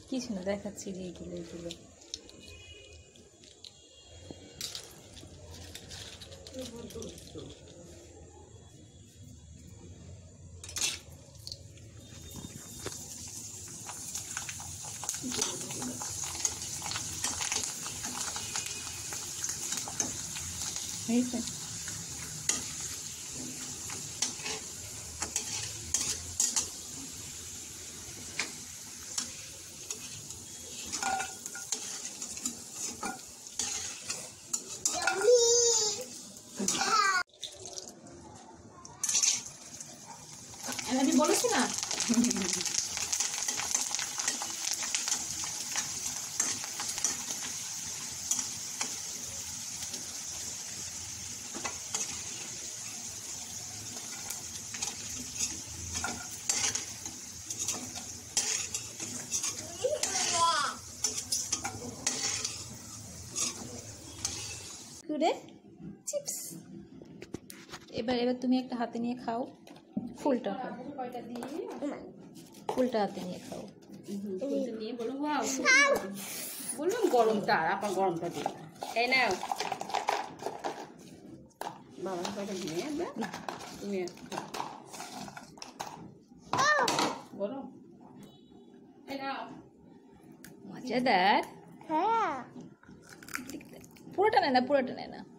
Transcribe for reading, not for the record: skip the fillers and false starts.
কিছু না, দেখাচ্ছি যে এইগুলো এইগুলো হয়েছে। আমি বলেছি না চিপস। এবার এবার তুমি একটা হাতে নিয়ে খাও, ফুলটা খাও, ফুলটা হাতে নিয়ে খাও। নিয়ে বলো বললাম গরমটা আর আপনার গরমটা দিয়ে এই নাও বাবার কয়টা দিয়ে তুমি বলো এই নাও মজাদার। পুরোটা নেয় না, পুরোটা নেয় না।